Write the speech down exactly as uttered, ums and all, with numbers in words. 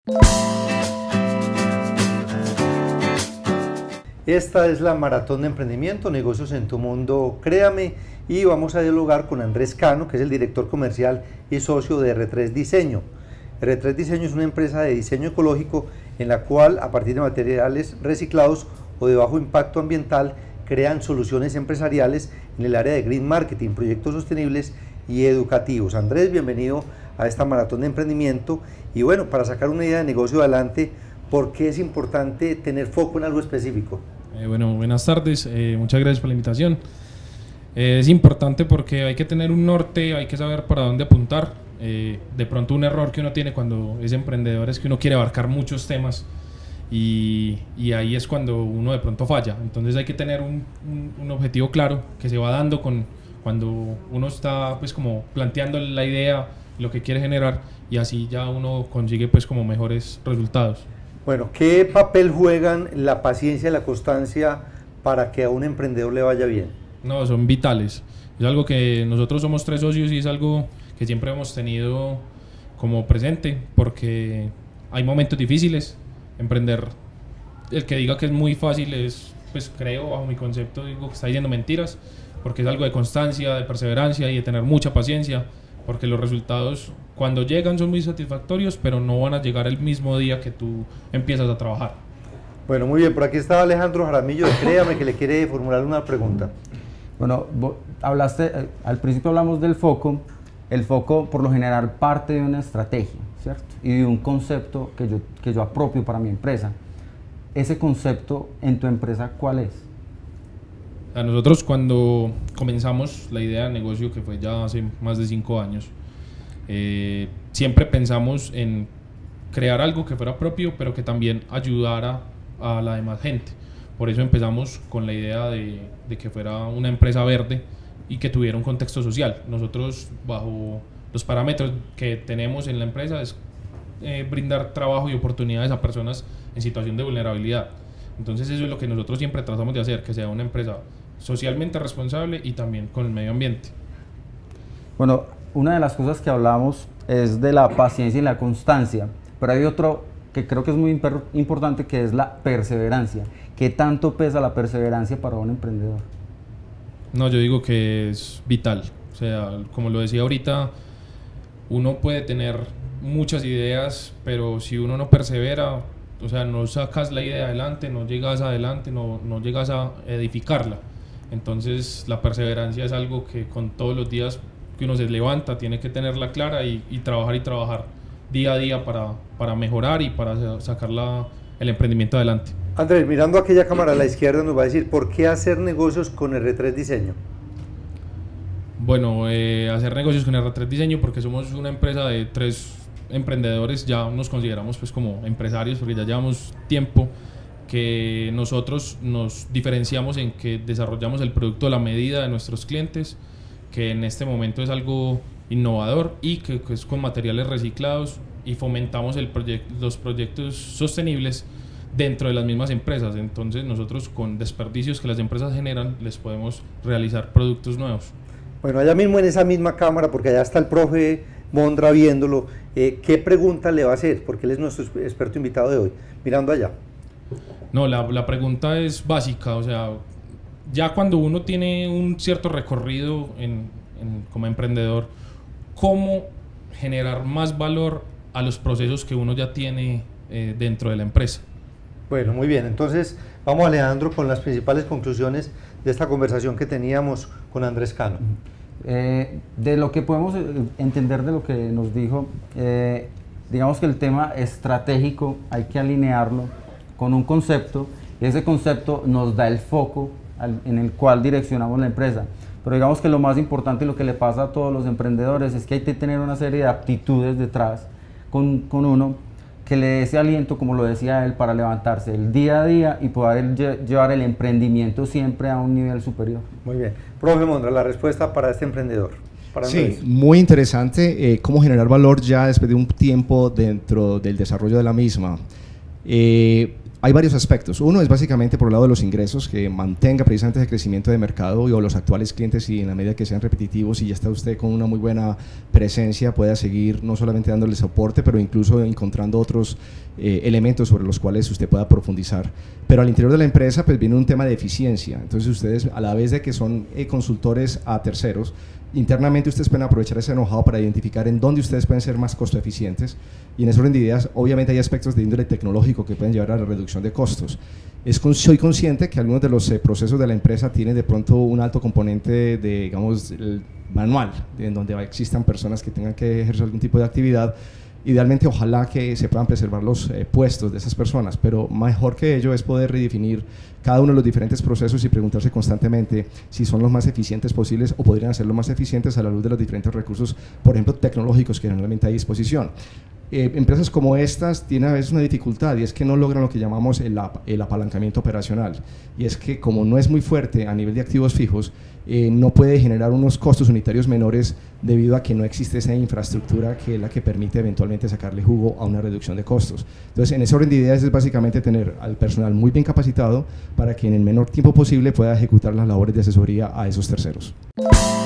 Esta es la Maratón de Emprendimiento, Negocios en tu Mundo, créame, y vamos a dialogar con Andrés Cano, que es el director comercial y socio de R tres Diseño. R tres Diseño es una empresa de diseño ecológico en la cual, a partir de materiales reciclados o de bajo impacto ambiental, crean soluciones empresariales en el área de green marketing, proyectos sostenibles y educativos. Andrés, bienvenido a esta Maratón de Emprendimiento. Y bueno, para sacar una idea de negocio adelante, ¿por qué es importante tener foco en algo específico? Eh, bueno, buenas tardes, eh, muchas gracias por la invitación. Eh, es importante porque hay que tener un norte, hay que saber para dónde apuntar. Eh, de pronto un error que uno tiene cuando es emprendedor es que uno quiere abarcar muchos temas y, y ahí es cuando uno de pronto falla. Entonces hay que tener un, un, un objetivo claro que se va dando con, cuando uno está pues como planteando la idea, lo que quiere generar, y así ya uno consigue pues como mejores resultados. Bueno, ¿qué papel juegan la paciencia y la constancia para que a un emprendedor le vaya bien? No, son vitales. Es algo que nosotros somos tres socios y es algo que siempre hemos tenido como presente, porque hay momentos difíciles. Emprender, el que diga que es muy fácil es, pues creo, bajo mi concepto, digo que está diciendo mentiras, porque es algo de constancia, de perseverancia y de tener mucha paciencia, porque los resultados cuando llegan son muy satisfactorios, pero no van a llegar el mismo día que tú empiezas a trabajar. Bueno, muy bien, por aquí está Alejandro Jaramillo de Créame, que le quiere formular una pregunta. Bueno, hablaste, eh, al principio hablamos del foco. El foco por lo general parte de una estrategia, ¿cierto? Y de un concepto que yo, que yo apropio para mi empresa. Ese concepto en tu empresa, ¿cuál es? A nosotros cuando comenzamos la idea de negocio, que fue ya hace más de cinco años, eh, siempre pensamos en crear algo que fuera propio, pero que también ayudara a la demás gente. Por eso empezamos con la idea de, de que fuera una empresa verde y que tuviera un contexto social. Nosotros, bajo los parámetros que tenemos en la empresa, es eh, brindar trabajo y oportunidades a personas en situación de vulnerabilidad. Entonces eso es lo que nosotros siempre tratamos de hacer, que sea una empresa socialmente responsable y también con el medio ambiente. Bueno, una de las cosas que hablamos es de la paciencia y la constancia, pero hay otro que creo que es muy importante, que es la perseverancia. ¿Qué tanto pesa la perseverancia para un emprendedor? No, yo digo que es vital. O sea, como lo decía ahorita, uno puede tener muchas ideas, pero si uno no persevera, o sea, no sacas la idea adelante, no llegas adelante, no, no llegas a edificarla. Entonces, la perseverancia es algo que con todos los días que uno se levanta, tiene que tenerla clara y, y trabajar y trabajar día a día para, para mejorar y para sacar la, el emprendimiento adelante. Andrés, mirando a aquella cámara a la izquierda, nos va a decir, ¿por qué hacer negocios con R tres Diseño? Bueno, eh, hacer negocios con R tres Diseño porque somos una empresa de tres emprendedores, ya nos consideramos pues como empresarios porque ya llevamos tiempo que nosotros nos diferenciamos en que desarrollamos el producto a la medida de nuestros clientes, que en este momento es algo innovador y que, que es con materiales reciclados, y fomentamos el proyec- los proyectos sostenibles dentro de las mismas empresas. Entonces nosotros, con desperdicios que las empresas generan, les podemos realizar productos nuevos. Bueno, allá mismo en esa misma cámara, porque allá está el profe Mondra viéndolo, eh, ¿qué pregunta le va a hacer? Porque él es nuestro experto invitado de hoy, mirando allá. No, la, la pregunta es básica, o sea, ya cuando uno tiene un cierto recorrido en, en, como emprendedor, ¿cómo generar más valor a los procesos que uno ya tiene eh, dentro de la empresa? Bueno, muy bien, entonces vamos, Alejandro, con las principales conclusiones de esta conversación que teníamos con Andrés Cano. Eh, de lo que podemos entender de lo que nos dijo, eh, digamos que el tema estratégico hay que alinearlo con un concepto, y ese concepto nos da el foco al, en el cual direccionamos la empresa. Pero digamos que lo más importante y lo que le pasa a todos los emprendedores es que hay que tener una serie de aptitudes detrás con, con uno que le dé ese aliento, como lo decía él, para levantarse el día a día y poder llevar el emprendimiento siempre a un nivel superior. Muy bien. Profe Mondra, la respuesta para este emprendedor. Para sí, Andrés. Muy interesante eh, cómo generar valor ya después de un tiempo dentro del desarrollo de la misma. Eh, hay varios aspectos. Uno es básicamente por el lado de los ingresos, que mantenga precisamente ese crecimiento de mercado y o los actuales clientes, y en la medida que sean repetitivos y ya está usted con una muy buena presencia, pueda seguir no solamente dándole soporte, pero incluso encontrando otros eh, elementos sobre los cuales usted pueda profundizar. Pero al interior de la empresa pues viene un tema de eficiencia. Entonces ustedes, a la vez de que son eh, consultores a terceros, internamente ustedes pueden aprovechar ese know-how para identificar en dónde ustedes pueden ser más costo eficientes, y en ese orden de ideas obviamente hay aspectos de índole tecnológico que pueden llevar a la reducción de costos. Es con, soy consciente que algunos de los eh, procesos de la empresa tienen de pronto un alto componente de, digamos, el manual, en donde existan personas que tengan que ejercer algún tipo de actividad. Idealmente, ojalá que se puedan preservar los eh, puestos de esas personas, pero mejor que ello es poder redefinir cada uno de los diferentes procesos y preguntarse constantemente si son los más eficientes posibles o podrían ser los más eficientes a la luz de los diferentes recursos, por ejemplo, tecnológicos que generalmente hay a disposición. Eh, empresas como estas tienen a veces una dificultad, y es que no logran lo que llamamos el, ap el apalancamiento operacional, y es que como no es muy fuerte a nivel de activos fijos, eh, no puede generar unos costos unitarios menores debido a que no existe esa infraestructura que es la que permite eventualmente sacarle jugo a una reducción de costos. Entonces, en ese orden de ideas es básicamente tener al personal muy bien capacitado para que en el menor tiempo posible pueda ejecutar las labores de asesoría a esos terceros.